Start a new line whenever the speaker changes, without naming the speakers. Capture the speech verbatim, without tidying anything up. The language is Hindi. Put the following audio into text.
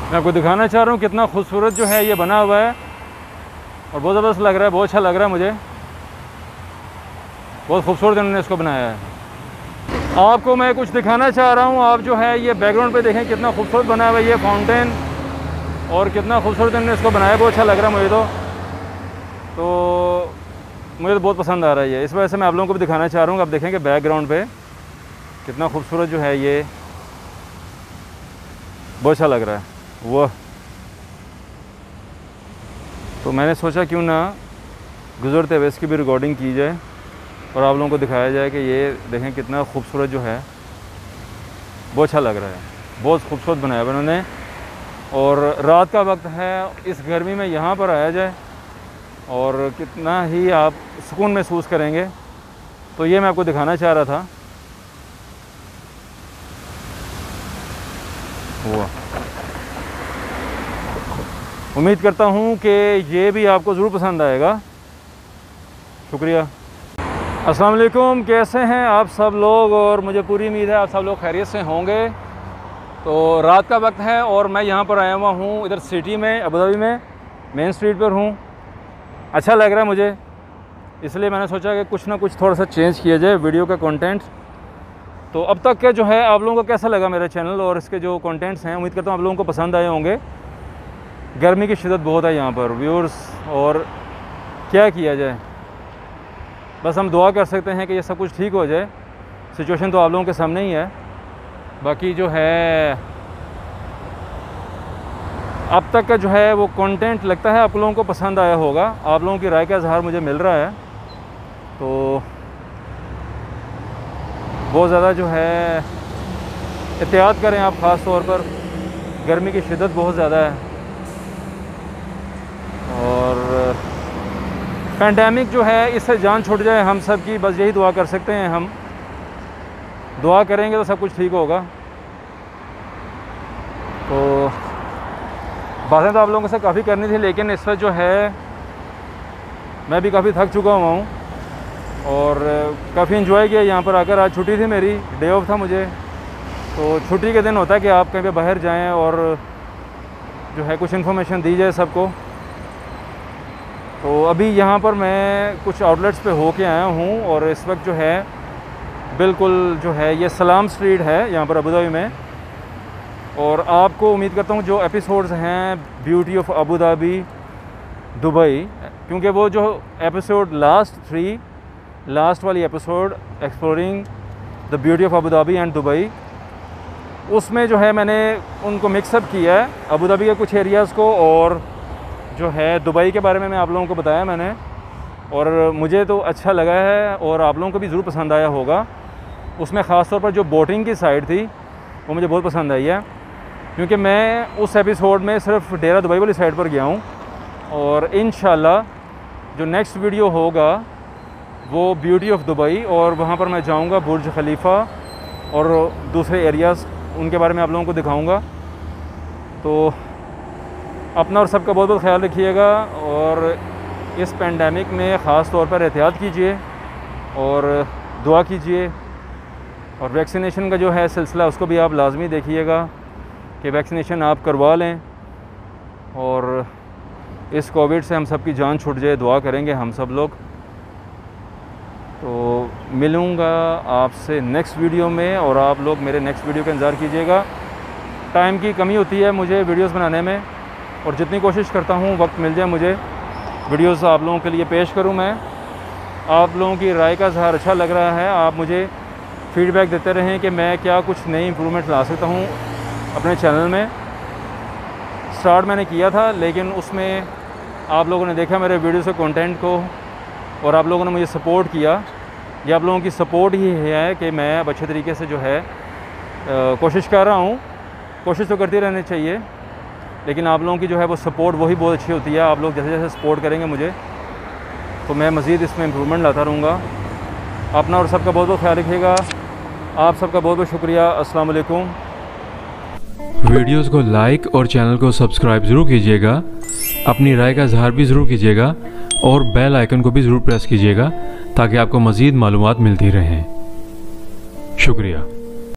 मैं आपको दिखाना चाह रहा हूँ कितना खूबसूरत जो है ये बना हुआ है और बहुत ज़बरदस्त लग रहा है, बहुत अच्छा लग रहा है मुझे। बहुत खूबसूरत इन्होंने इसको बनाया है। आपको मैं कुछ दिखाना चाह रहा हूँ। आप जो है ये बैकग्राउंड पे देखें कितना खूबसूरत बना हुआ है ये फाउंटेन, और कितना खूबसूरत इन्होंने इसको बनाया है। बहुत अच्छा लग रहा है मुझे तो तो मुझे तो बहुत पसंद आ रहा है ये। इस वजह से मैं आप लोगों को भी दिखाना चाह रहा हूँ। आप देखेंगे बैकग्राउंड पे कितना खूबसूरत जो है ये, बहुत अच्छा लग रहा है वो। तो मैंने सोचा क्यों ना गुज़रते हुए इसकी भी रिकॉर्डिंग की जाए और आप लोगों को दिखाया जाए कि ये देखें कितना खूबसूरत जो है, बहुत अच्छा लग रहा है। बहुत खूबसूरत बनाया है उन्होंने। और रात का वक्त है, इस गर्मी में यहाँ पर आया जाए और कितना ही आप सुकून महसूस करेंगे। तो ये मैं आपको दिखाना चाह रहा था। हुआ उम्मीद करता हूँ कि ये भी आपको ज़रूर पसंद आएगा। शुक्रिया। अस्सलाम वालेकुम, कैसे हैं आप सब लोग? और मुझे पूरी उम्मीद है आप सब लोग खैरियत से होंगे। तो रात का वक्त है और मैं यहाँ पर आया हुआ हूँ इधर सिटी में, अबू धाबी में, मेन स्ट्रीट पर हूँ। अच्छा लग रहा है मुझे, इसलिए मैंने सोचा कि कुछ ना कुछ थोड़ा सा चेंज किया जाए वीडियो का कंटेंट। तो अब तक के जो है आप लोगों को कैसा लगा मेरा चैनल और इसके जो कंटेंट्स हैं, उम्मीद करता हूँ आप लोगों को पसंद आए होंगे। गर्मी की शिद्दत बहुत है यहाँ पर व्यूअर्स, और क्या किया जाए, बस हम दुआ कर सकते हैं कि ये सब कुछ ठीक हो जाए। सिचुएशन तो आप लोगों के सामने ही है। बाकी जो है अब तक का जो है वो कंटेंट लगता है आप लोगों को पसंद आया होगा। आप लोगों की राय का इज़हार मुझे मिल रहा है। तो बहुत ज़्यादा जो है एहतियात करें आप, ख़ास तौर पर गर्मी की शिद्दत बहुत ज़्यादा है और पैंडेमिक जो है इससे जान छूट जाए हम सब की, बस यही दुआ कर सकते हैं हम। दुआ करेंगे तो सब कुछ ठीक होगा। तो बातें तो आप लोगों से काफ़ी करनी थी, लेकिन इस वक्त जो है मैं भी काफ़ी थक चुका हुआ हूँ और काफ़ी इन्जॉय किया यहाँ पर आकर। आज छुट्टी थी मेरी, डे ऑफ था मुझे। तो छुट्टी के दिन होता है कि आप कहीं पे बाहर जाएं और जो है कुछ इन्फॉर्मेशन दी जाए सबको। तो अभी यहाँ पर मैं कुछ आउटलेट्स पे होके आया हूँ और इस वक्त जो है बिल्कुल जो है ये सलाम स्ट्रीट है यहाँ पर अबू धाबी में। और आपको उम्मीद करता हूँ जो एपिसोड्स हैं beauty of Abu Dhabi Dubai, क्योंकि वो जो एपिसोड लास्ट थ्री लास्ट वाली episode exploring the beauty of Abu Dhabi and Dubai, उसमें जो है मैंने उनको मिक्सअप किया है अबू धाबी के कुछ एरियाज़ को और जो है दुबई के बारे में मैं आप लोगों को बताया मैंने। और मुझे तो अच्छा लगा है और आप लोगों को भी ज़रूर पसंद आया होगा। उसमें ख़ास तौर पर जो बोटिंग की साइड थी वो मुझे बहुत पसंद आई है, क्योंकि मैं उस एपिसोड में सिर्फ डेरा दुबई वाली साइड पर गया हूँ। और इंशाल्लाह जो नेक्स्ट वीडियो होगा वो ब्यूटी ऑफ दुबई, और वहाँ पर मैं जाऊँगा बुर्ज खलीफा और दूसरे एरियाज़, उनके बारे में आप लोगों को दिखाऊँगा। तो अपना और सबका बहुत बहुत ख्याल रखिएगा और इस पेंडेमिक में ख़ास तौर पर एहतियात कीजिए और दुआ कीजिए। और वैक्सीनेशन का जो है सिलसिला उसको भी आप लाजमी देखिएगा कि वैक्सीनेशन आप करवा लें और इस कोविड से हम सब की जान छूट जाए, दुआ करेंगे हम सब लोग। तो मिलूँगा आपसे नेक्स्ट वीडियो में और आप लोग मेरे नेक्स्ट वीडियो का इंतज़ार कीजिएगा। टाइम की कमी होती है मुझे वीडियोस बनाने में और जितनी कोशिश करता हूँ वक्त मिल जाए मुझे वीडियोस आप लोगों के लिए पेश करूँ मैं। आप लोगों की राय का इज़हार अच्छा लग रहा है। आप मुझे फीडबैक देते रहें कि मैं क्या कुछ नई इम्प्रूवमेंट ला सकता हूँ अपने चैनल में। स्टार्ट मैंने किया था, लेकिन उसमें आप लोगों ने देखा मेरे वीडियो से कंटेंट को और आप लोगों ने मुझे सपोर्ट किया। ये आप लोगों की सपोर्ट ही है कि मैं अब अच्छे तरीके से जो है आ, कोशिश कर रहा हूँ। कोशिश तो करती रहनी चाहिए, लेकिन आप लोगों की जो है वो सपोर्ट वही बहुत अच्छी होती है। आप लोग जैसे जैसे सपोर्ट करेंगे मुझे तो मैं मज़ीद इसमें इम्प्रूवमेंट लाता रहूँगा। अपना और सबका बहुत बहुत ख्याल रखिएगा। आप सबका बहुत बहुत शुक्रिया। अस्सलाम वालेकुम।
वीडियोस को लाइक और चैनल को सब्सक्राइब ज़रूर कीजिएगा। अपनी राय का इज़हार भी ज़रूर कीजिएगा और बेल आइकन को भी ज़रूर प्रेस कीजिएगा ताकि आपको मज़ीद मालूमात मिलती रहें। शुक्रिया।